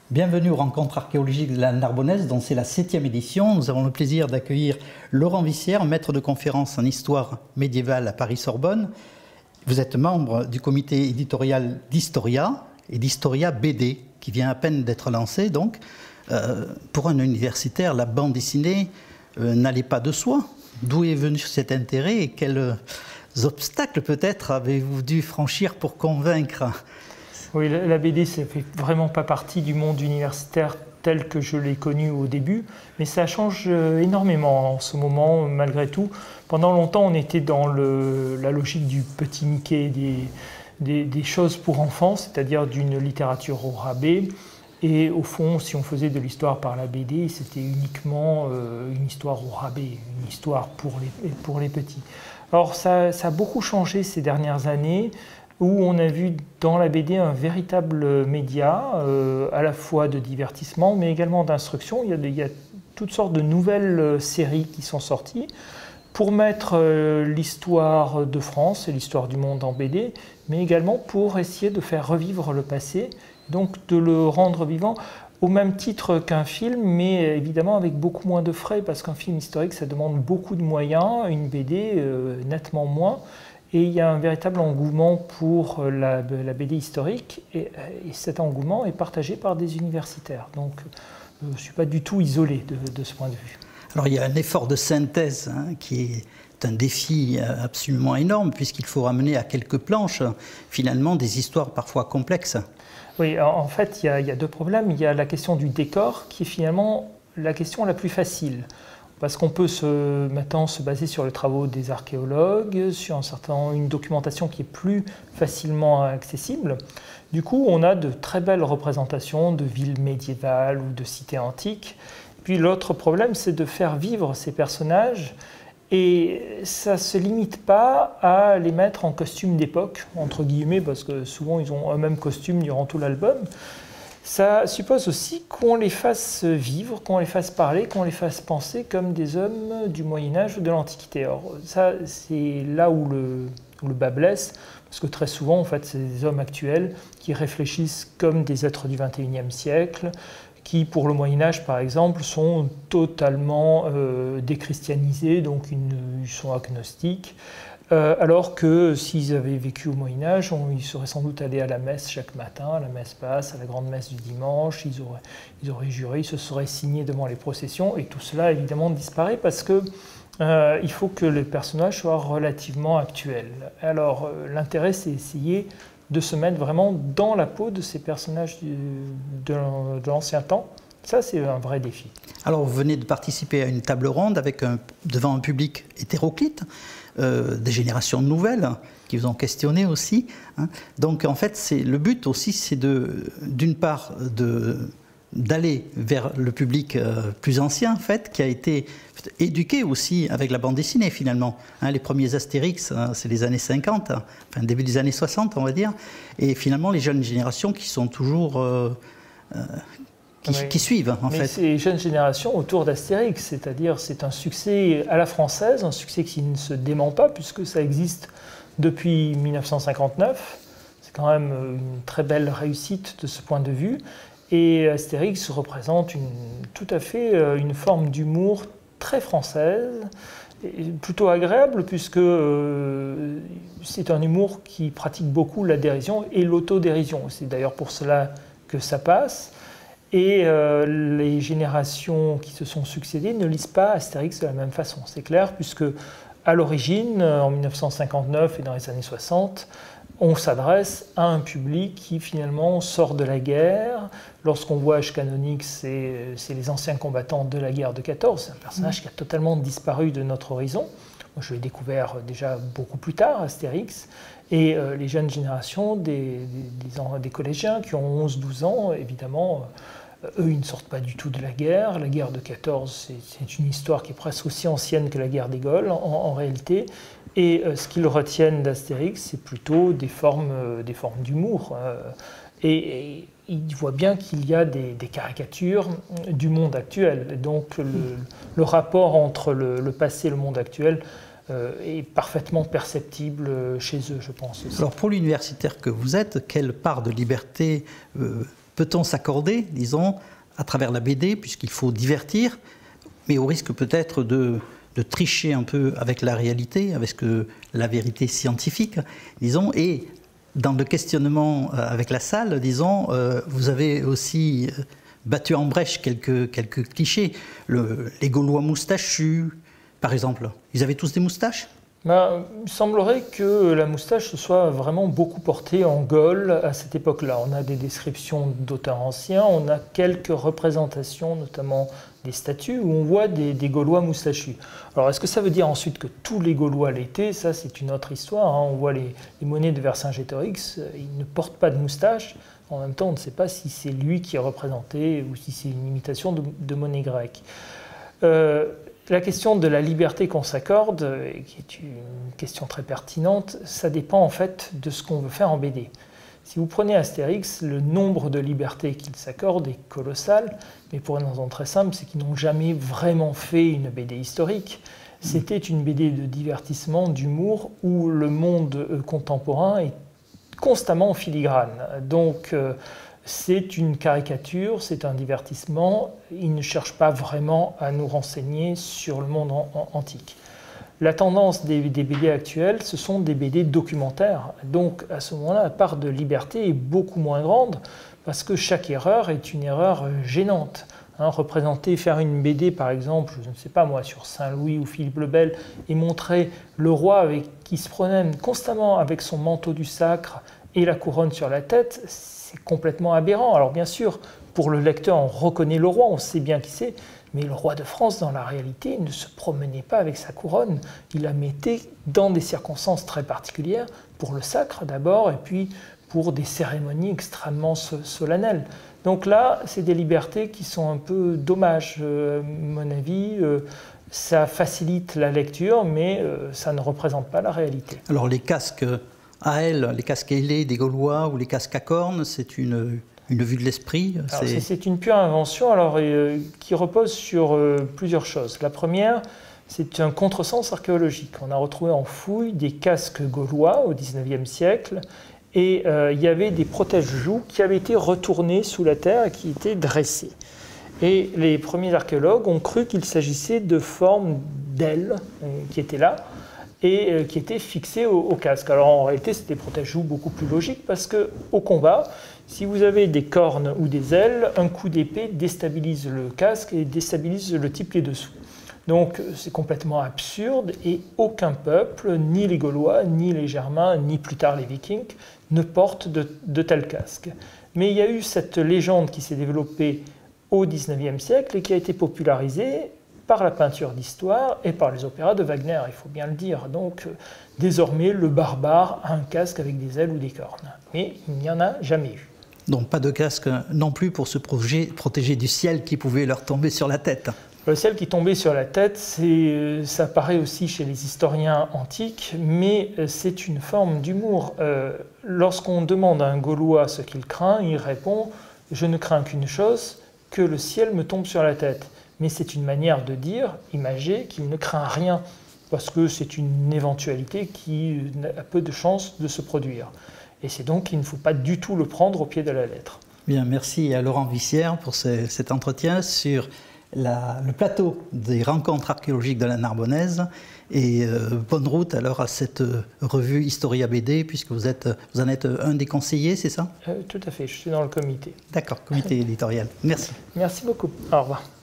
Bienvenue aux rencontres archéologiques de la Narbonnaise, dont c'est la 7e édition. Nous avons le plaisir d'accueillir Laurent Vissière, maître de conférence en histoire médiévale à Paris-Sorbonne. Vous êtes membre du comité éditorial d'Historia et d'Historia BD, qui vient à peine d'être lancé. Donc, pour un universitaire, la bande dessinée n'allait pas de soi. D'où est venu cet intérêt et quels obstacles peut-être avez-vous dû franchir pour convaincre ? Oui, la BD, ça ne fait vraiment pas partie du monde universitaire tel que je l'ai connu au début, mais ça change énormément en ce moment, malgré tout. Pendant longtemps, on était dans la logique du petit Mickey, des choses pour enfants, c'est-à-dire d'une littérature au rabais. Et au fond, si on faisait de l'histoire par la BD, c'était uniquement une histoire au rabais, une histoire pour les petits. Alors ça a beaucoup changé ces dernières années, où on a vu dans la BD un véritable média, à la fois de divertissement, mais également d'instruction. Il y a toutes sortes de nouvelles séries qui sont sorties pour mettre l'histoire de France et l'histoire du monde en BD, mais également pour essayer de faire revivre le passé, donc de le rendre vivant au même titre qu'un film, mais évidemment avec beaucoup moins de frais, parce qu'un film historique, ça demande beaucoup de moyens, une BD nettement moins. Et il y a un véritable engouement pour la BD historique, et cet engouement est partagé par des universitaires. Donc je ne suis pas du tout isolé de ce point de vue. Alors il y a un effort de synthèse qui est un défi absolument énorme, puisqu'il faut ramener à quelques planches, finalement, des histoires parfois complexes. Oui, en fait, il y a deux problèmes. Il y a la question du décor, qui est finalement la question la plus facile. Parce qu'on peut maintenant se baser sur les travaux des archéologues, sur une documentation qui est plus facilement accessible. Du coup, on a de très belles représentations de villes médiévales ou de cités antiques. Puis l'autre problème, c'est de faire vivre ces personnages. Et ça ne se limite pas à les mettre en costume d'époque, entre guillemets, parce que souvent ils ont un même costume durant tout l'album. Ça suppose aussi qu'on les fasse vivre, qu'on les fasse parler, qu'on les fasse penser comme des hommes du Moyen-Âge ou de l'Antiquité. Alors ça, c'est là où le bas blesse, parce que très souvent, en fait, c'est des hommes actuels qui réfléchissent comme des êtres du XXIe siècle, qui, pour le Moyen-Âge, par exemple, sont totalement déchristianisés, donc ils sont agnostiques. Alors que s'ils avaient vécu au Moyen-Âge, ils seraient sans doute allés à la messe chaque matin, à la messe basse, à la grande messe du dimanche, ils auraient juré, ils se seraient signés devant les processions, et tout cela évidemment disparaît parce que il faut que les personnages soient relativement actuels. Alors l'intérêt, c'est essayer de se mettre vraiment dans la peau de ces personnages de l'ancien temps. Ça, c'est un vrai défi. Alors, vous venez de participer à une table ronde devant un public hétéroclite, des générations nouvelles qui vous ont questionné aussi. Donc, en fait, le but aussi, c'est d'une part d'aller vers le public plus ancien, en fait, qui a été éduqué aussi avec la bande dessinée, finalement. Les premiers Astérix, c'est les années 50, enfin, début des années 60, on va dire. Et finalement, les jeunes générations qui sont toujours... qui suivent, en fait. Mais ces jeunes générations autour d'Astérix, c'est-à-dire c'est un succès à la française, un succès qui ne se dément pas, puisque ça existe depuis 1959. C'est quand même une très belle réussite de ce point de vue. Et Astérix représente tout à fait une forme d'humour très française, et plutôt agréable, puisque c'est un humour qui pratique beaucoup la dérision et l'autodérision. C'est d'ailleurs pour cela que ça passe. Et les générations qui se sont succédées ne lisent pas Astérix de la même façon, c'est clair, puisque à l'origine, en 1959 et dans les années 60, on s'adresse à un public qui finalement sort de la guerre. Lorsqu'on voit Age Canonique, c'est les anciens combattants de la guerre de 14, c'est un personnage qui a totalement disparu de notre horizon. Moi, je l'ai découvert déjà beaucoup plus tard, Astérix. Et les jeunes générations, des collégiens qui ont 11-12 ans, évidemment, eux, ils ne sortent pas du tout de la guerre. La guerre de 14, c'est une histoire qui est presque aussi ancienne que la guerre des Gaules, en réalité. Et ce qu'ils retiennent d'Astérix, c'est plutôt des formes d'humour. Et ils voient bien qu'il y a des caricatures du monde actuel. Et donc le rapport entre le passé et le monde actuel est parfaitement perceptible chez eux, je pense aussi. Alors pour l'universitaire que vous êtes, quelle part de liberté peut-on s'accorder, disons, à travers la BD, puisqu'il faut divertir, mais au risque peut-être de tricher un peu avec la réalité, avec la vérité scientifique, disons, et dans le questionnement avec la salle, disons, vous avez aussi battu en brèche quelques clichés. Les Gaulois moustachus, par exemple, ils avaient tous des moustaches ? Il semblerait que la moustache se soit vraiment beaucoup portée en Gaule à cette époque-là. On a des descriptions d'auteurs anciens, on a quelques représentations, notamment des statues, où on voit des Gaulois moustachus. Alors, est-ce que ça veut dire ensuite que tous les Gaulois l'étaient? Ça, c'est une autre histoire. On voit les monnaies de Vercingétorix, ils ne portent pas de moustache. En même temps, on ne sait pas si c'est lui qui est représenté ou si c'est une imitation de monnaie grecque. La question de la liberté qu'on s'accorde, qui est une question très pertinente, ça dépend en fait de ce qu'on veut faire en BD. Si vous prenez Astérix, le nombre de libertés qu'il s'accorde est colossal, mais pour une raison très simple, c'est qu'ils n'ont jamais vraiment fait une BD historique. C'était une BD de divertissement, d'humour, où le monde contemporain est constamment en filigrane. Donc, c'est une caricature, c'est un divertissement. Il ne cherche pas vraiment à nous renseigner sur le monde antique. La tendance des BD actuelles, ce sont des BD documentaires. Donc, à ce moment-là, la part de liberté est beaucoup moins grande parce que chaque erreur est une erreur gênante. Faire une BD, par exemple, je ne sais pas moi, sur Saint-Louis ou Philippe le Bel, et montrer le roi qui se promène constamment avec son manteau du sacre et la couronne sur la tête, c'est complètement aberrant. Alors bien sûr, pour le lecteur, on reconnaît le roi, on sait bien qui c'est, mais le roi de France, dans la réalité, ne se promenait pas avec sa couronne. Il la mettait dans des circonstances très particulières, pour le sacre d'abord, et puis pour des cérémonies extrêmement solennelles. Donc là, c'est des libertés qui sont un peu dommages, à mon avis. Ça facilite la lecture, mais ça ne représente pas la réalité. Alors les casques les casques ailés des Gaulois ou les casques à cornes, c'est une vue de l'esprit. C'est une pure invention qui repose sur plusieurs choses. La première, c'est un contresens archéologique. On a retrouvé en fouille des casques gaulois au XIXe siècle et il y avait des protège-joues qui avaient été retournés sous la terre et qui étaient dressés. Et les premiers archéologues ont cru qu'il s'agissait de formes d'ailes qui étaient là et qui étaient fixées au casque. Alors en réalité, c'est des protège-joues beaucoup plus logiques parce qu'au combat, si vous avez des cornes ou des ailes, un coup d'épée déstabilise le casque et déstabilise le type qui est dessous. Donc c'est complètement absurde et aucun peuple, ni les Gaulois, ni les Germains, ni plus tard les Vikings, ne portent de tels casques. Mais il y a eu cette légende qui s'est développée au XIXe siècle et qui a été popularisée par la peinture d'histoire et par les opéras de Wagner, il faut bien le dire. Donc, désormais, le barbare a un casque avec des ailes ou des cornes. Mais il n'y en a jamais eu. Donc, pas de casque non plus pour se protéger du ciel qui pouvait leur tomber sur la tête. Le ciel qui tombait sur la tête, ça apparaît aussi chez les historiens antiques, mais c'est une forme d'humour. Lorsqu'on demande à un Gaulois ce qu'il craint, il répond « Je ne crains qu'une chose, que le ciel me tombe sur la tête ». Mais c'est une manière de dire, imagée, qu'il ne craint rien, parce que c'est une éventualité qui a peu de chances de se produire. Et c'est donc qu'il ne faut pas du tout le prendre au pied de la lettre. Bien, merci à Laurent Wissière pour cet entretien sur le plateau des rencontres archéologiques de la Narbonnaise. Et bonne route alors à cette revue Historia BD, puisque vous en êtes un des conseillers, c'est ça? Tout à fait, je suis dans le comité. D'accord, comité éditorial. Merci. Merci beaucoup. Au revoir.